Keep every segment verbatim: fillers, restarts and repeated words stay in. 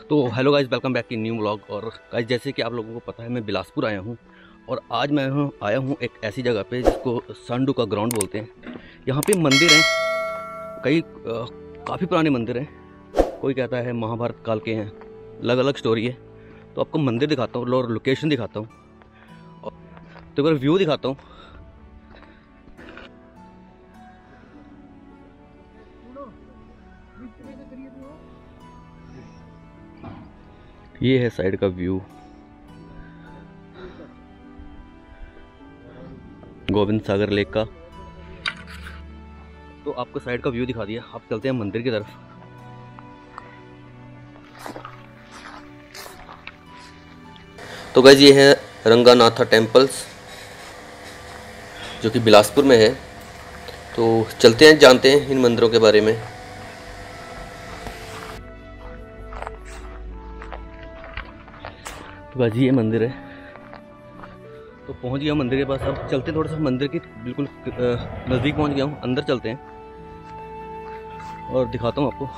तो hello guys, welcome back to new vlog. और guys, जैसे कि आप लोगों को पता है, मैं बिलासपुर आया हूँ और आज मैं हूँ आया हूँ एक ऐसी जगह पे जिसको सांडू का ग्राउंड बोलते हैं। यहाँ पे मंदिर हैं, कई काफ़ी पुराने मंदिर हैं। कोई कहता है महाभारत काल के हैं, अलग अलग स्टोरी है। तो आपको मंदिर दिखाता हूँ और लोकेशन दिखाता हूँ, तो एक बार व्यू दिखाता हूँ। ये है साइड का व्यू, गोविंद सागर लेक का। तो आपको साइड का व्यू दिखा दिया, आप चलते हैं मंदिर की तरफ। तो गाइस, ये है रंगानाथा टेम्पल्स जो कि बिलासपुर में है। तो चलते हैं, जानते हैं इन मंदिरों के बारे में। तो गाइस, ये मंदिर है। तो पहुंच गया मंदिर के पास। अब चलते हैं, थोड़ा सा मंदिर के बिल्कुल नज़दीक पहुंच गया हूँ। अंदर चलते हैं और दिखाता हूँ आपको।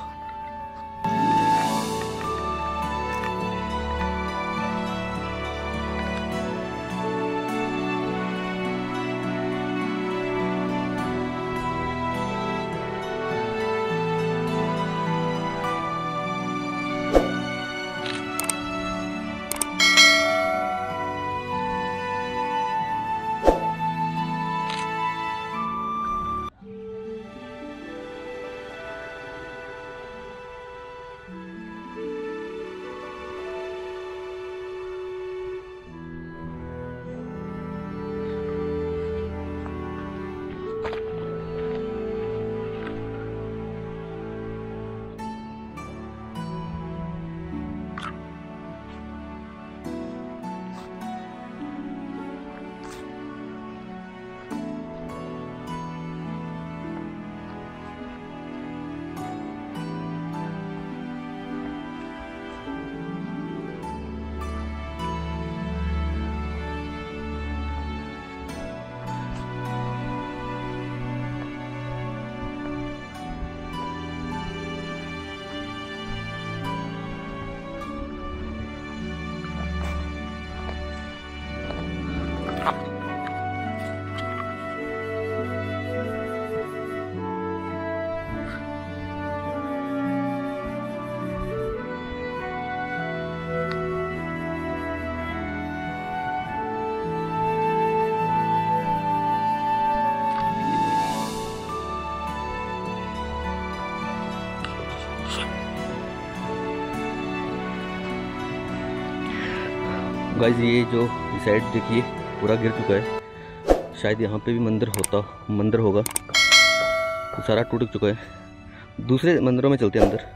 गाइस, ये जो इस साइड देखिए पूरा गिर चुका है। शायद यहाँ पे भी मंदिर होता मंदिर होगा, तो सारा टूट चुका है। दूसरे मंदिरों में चलते हैं अंदर।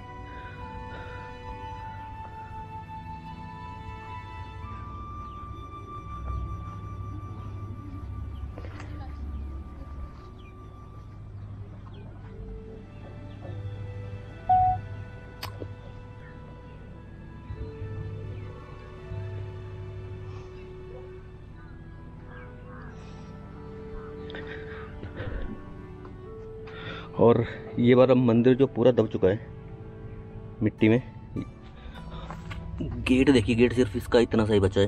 और ये बार अब मंदिर जो पूरा दब चुका है मिट्टी में। गेट देखिए, गेट सिर्फ इसका इतना सा ही बचा है।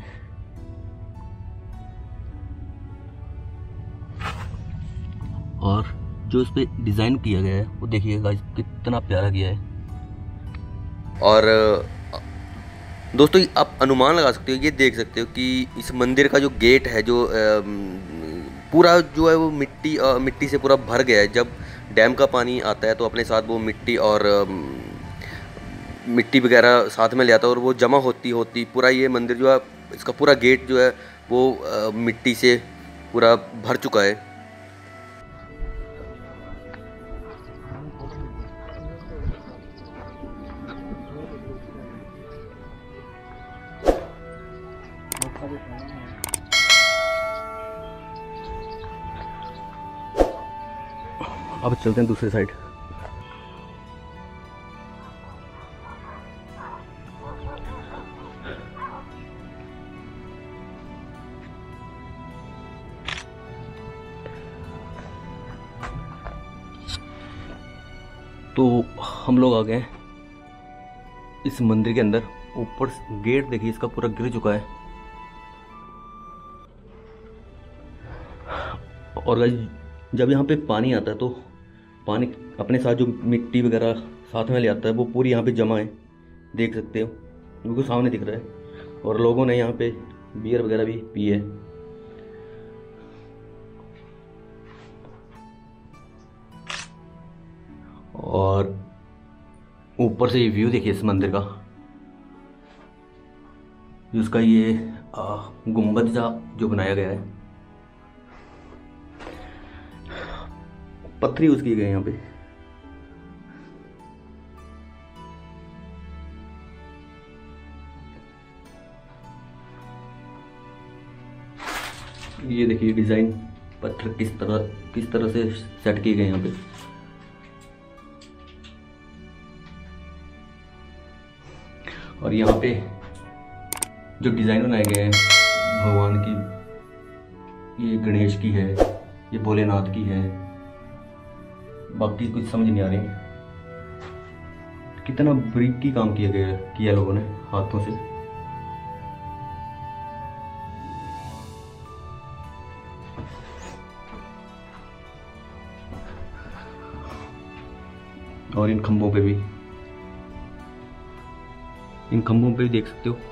और जो इस पे डिजाइन किया गया है वो देखिए गाइस, कितना प्यारा किया है। और दोस्तों, आप अनुमान लगा सकते हो, ये देख सकते हो कि इस मंदिर का जो गेट है, जो पूरा जो है वो मिट्टी मिट्टी से पूरा भर गया है। जब डैम का पानी आता है तो अपने साथ वो मिट्टी और मिट्टी वगैरह साथ में ले आता है, और वो जमा होती होती पूरा ये मंदिर जो है, इसका पूरा गेट जो है वो मिट्टी से पूरा भर चुका है। अब चलते हैं दूसरी साइड। तो हम लोग आ गए इस मंदिर के अंदर। ऊपर गेट देखिए इसका पूरा गिर चुका है। और गाइस जब यहाँ पे पानी आता है तो पानी अपने साथ जो मिट्टी वगैरह साथ में ले आता है वो पूरी यहाँ पे जमा है, देख सकते हो, बिल्कुल सामने दिख रहा है। और लोगों ने यहाँ पे बियर वगैरह भी पी है। और ऊपर से ये व्यू देखिए इस मंदिर का, जिसका ये गुंबद सा जो बनाया गया है, पत्थर यूज किए गए यहाँ पे। ये देखिए डिजाइन पत्थर किस तरह किस तरह से सेट किए गए यहाँ पे। और यहाँ पे जो डिजाइन बनाए गए हैं भगवान की, ये गणेश की है, ये भोलेनाथ की है, बाकी कुछ समझ नहीं आ रही। कितना बारीकी काम किया गया किया लोगों ने हाथों से। और इन खंभों पे भी इन खंभों पे भी देख सकते हो।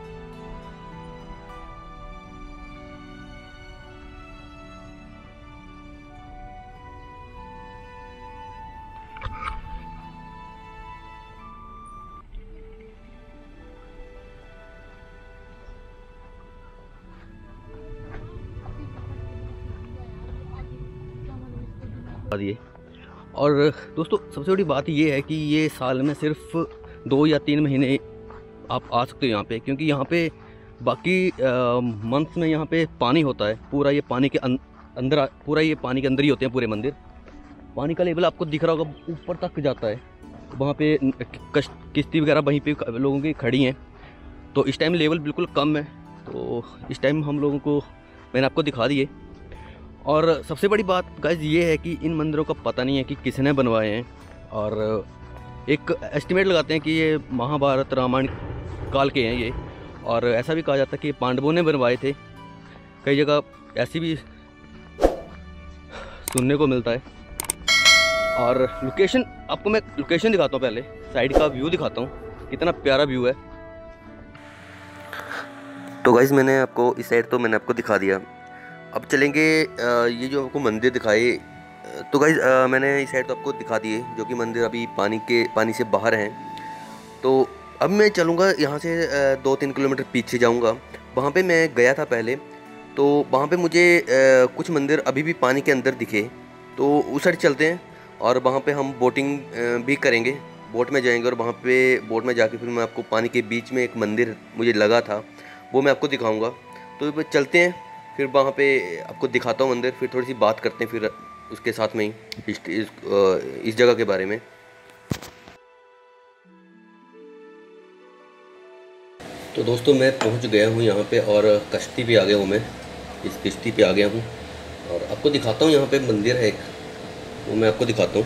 दिए। और दोस्तों सबसे बड़ी बात ये है कि ये साल में सिर्फ दो या तीन महीने आप आ सकते हो यहाँ पे, क्योंकि यहाँ पे बाकी मंथ्स में यहाँ पे पानी होता है। पूरा ये पानी के अं, अंदर पूरा ये पानी के अंदर ही होते हैं पूरे मंदिर। पानी का लेवल आपको दिख रहा होगा, ऊपर तक जाता है। वहाँ पे किश्ती वगैरह वहीं पे लोगों की खड़ी हैं। तो इस टाइम लेवल बिल्कुल कम है, तो इस टाइम हम लोगों को मैंने आपको दिखा दिए। और सबसे बड़ी बात गाइस ये है कि इन मंदिरों का पता नहीं है कि किसने बनवाए हैं। और एक एस्टिमेट लगाते हैं कि ये महाभारत रामायण काल के हैं ये। और ऐसा भी कहा जाता है कि पांडवों ने बनवाए थे। कई जगह ऐसी भी सुनने को मिलता है। और लोकेशन आपको मैं लोकेशन दिखाता हूँ, पहले साइड का व्यू दिखाता हूँ, कितना प्यारा व्यू है। तो गाइस मैंने आपको इस साइड तो मैंने आपको दिखा दिया। अब चलेंगे ये जो आपको मंदिर दिखाए। तो गाइस मैंने इस साइड तो आपको दिखा दिए, जो कि मंदिर अभी पानी के पानी से बाहर हैं। तो अब मैं चलूँगा यहाँ से दो तीन किलोमीटर पीछे जाऊँगा। वहाँ पे मैं गया था पहले, तो वहाँ पे मुझे कुछ मंदिर अभी भी पानी के अंदर दिखे। तो उस साइड चलते हैं और वहाँ पे हम बोटिंग भी करेंगे, बोट में जाएंगे। और वहाँ पे बोट में जाके फिर मैं आपको पानी के बीच में एक मंदिर मुझे लगा था, वो मैं आपको दिखाऊँगा। तो चलते हैं, फिर वहाँ पे आपको दिखाता हूँ मंदिर, फिर थोड़ी सी बात करते हैं फिर उसके साथ में ही इस, इस, इस जगह के बारे में। तो दोस्तों मैं पहुँच गया हूँ यहाँ पे और कश्ती पे आ गया हूँ, मैं इस कश्ती पे आ गया हूँ और आपको दिखाता हूँ। यहाँ पे मंदिर है एक, वो मैं आपको दिखाता हूँ।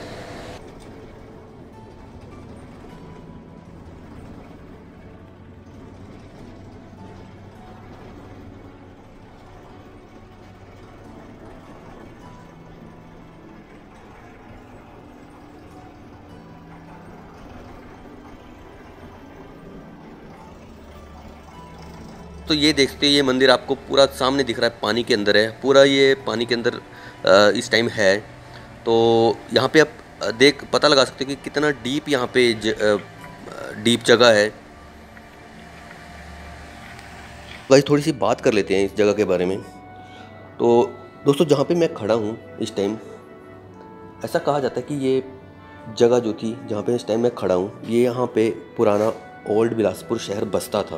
तो ये देखते ये मंदिर आपको पूरा सामने दिख रहा है, पानी के अंदर है, पूरा ये पानी के अंदर इस टाइम है। तो यहाँ पे आप देख पता लगा सकते हैं कि कितना डीप यहाँ पे ज, डीप जगह है। गाइस थोड़ी सी बात कर लेते हैं इस जगह के बारे में। तो दोस्तों जहाँ पे मैं खड़ा हूँ इस टाइम, ऐसा कहा जाता है कि ये जगह जो थी जहाँ पे इस टाइम मैं खड़ा हूँ, ये यहाँ पे पुराना ओल्ड बिलासपुर शहर बसता था।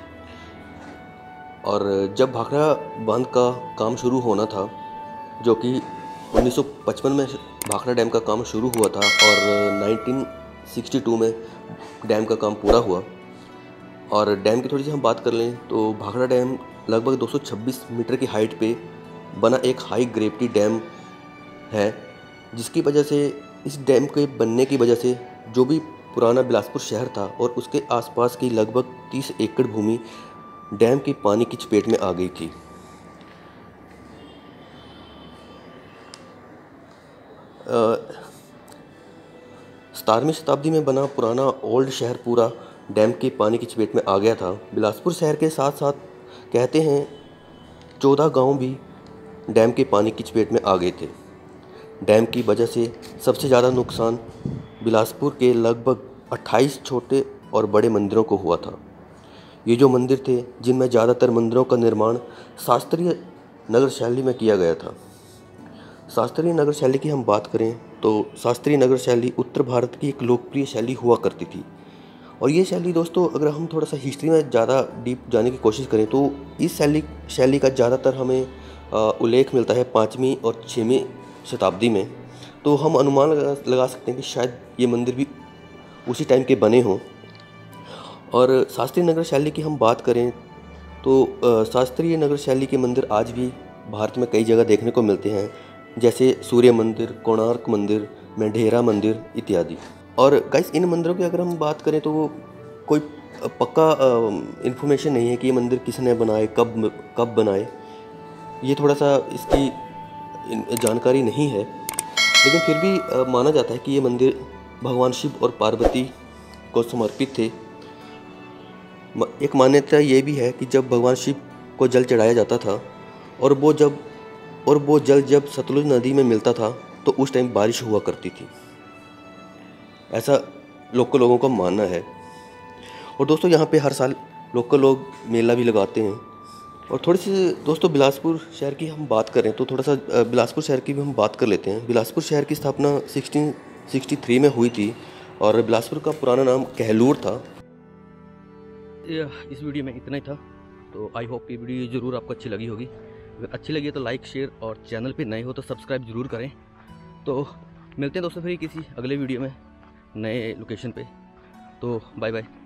और जब भाखड़ा बांध का काम शुरू होना था, जो कि उन्नीस सौ पचपन में भाखड़ा डैम का काम शुरू हुआ था और उन्नीस सौ बासठ में डैम का काम पूरा हुआ। और डैम की थोड़ी सी हम बात कर लें तो भाखड़ा डैम लगभग दो सौ छब्बीस मीटर की हाइट पे बना एक हाई ग्रेविटी डैम है, जिसकी वजह से इस डैम के बनने की वजह से जो भी पुराना बिलासपुर शहर था और उसके आसपास की लगभग तीस एकड़ भूमि डैम के पानी की चपेट में आ गई थी। सतारहवीं शताब्दी में बना पुराना ओल्ड शहर पूरा डैम के पानी की चपेट में आ गया था। बिलासपुर शहर के साथ साथ कहते हैं चौदह गांव भी डैम के पानी की चपेट में आ गए थे। डैम की वजह से सबसे ज़्यादा नुकसान बिलासपुर के लगभग अट्ठाईस छोटे और बड़े मंदिरों को हुआ था। ये जो मंदिर थे, जिनमें ज़्यादातर मंदिरों का निर्माण शास्त्रीय नगर शैली में किया गया था। शास्त्रीय नगर शैली की हम बात करें तो शास्त्रीय नगर शैली उत्तर भारत की एक लोकप्रिय शैली हुआ करती थी। और ये शैली दोस्तों, अगर हम थोड़ा सा हिस्ट्री में ज़्यादा डीप जाने की कोशिश करें तो इस शैली शैली का ज़्यादातर हमें उल्लेख मिलता है पाँचवीं और छठवीं शताब्दी में। तो हम अनुमान लगा लगा सकते हैं कि शायद ये मंदिर भी उसी टाइम के बने हों। और शास्त्रीय नगर शैली की हम बात करें तो शास्त्रीय नगर शैली के मंदिर आज भी भारत में कई जगह देखने को मिलते हैं, जैसे सूर्य मंदिर, कोणार्क मंदिर, मेढेरा मंदिर इत्यादि। और गाइस, इन मंदिरों की अगर हम बात करें तो वो कोई पक्का इन्फॉर्मेशन नहीं है कि ये मंदिर किसने बनाए, कब कब बनाए। ये थोड़ा सा इसकी जानकारी नहीं है, लेकिन फिर भी माना जाता है कि ये मंदिर भगवान शिव और पार्वती को समर्पित थे। एक मान्यता ये भी है कि जब भगवान शिव को जल चढ़ाया जाता था और वो जब और वो जल जब सतलुज नदी में मिलता था तो उस टाइम बारिश हुआ करती थी, ऐसा लोकल लोगों का मानना है। और दोस्तों, यहाँ पे हर साल लोकल लोग मेला भी लगाते हैं। और थोड़ी सी दोस्तों बिलासपुर शहर की हम बात करें तो थोड़ा सा बिलासपुर शहर की भी हम बात कर लेते हैं। बिलासपुर शहर की स्थापना सिक्सटीन सिक्सटी थ्री में हुई थी और बिलासपुर का पुराना नाम कहलूर था। इस वीडियो में इतना ही था, तो आई होप कि वीडियो ज़रूर आपको अच्छी लगी होगी। अगर अच्छी लगी है तो लाइक, शेयर और चैनल पे नए हो तो सब्सक्राइब ज़रूर करें। तो मिलते हैं दोस्तों फिर किसी अगले वीडियो में नए लोकेशन पे। तो बाय बाय।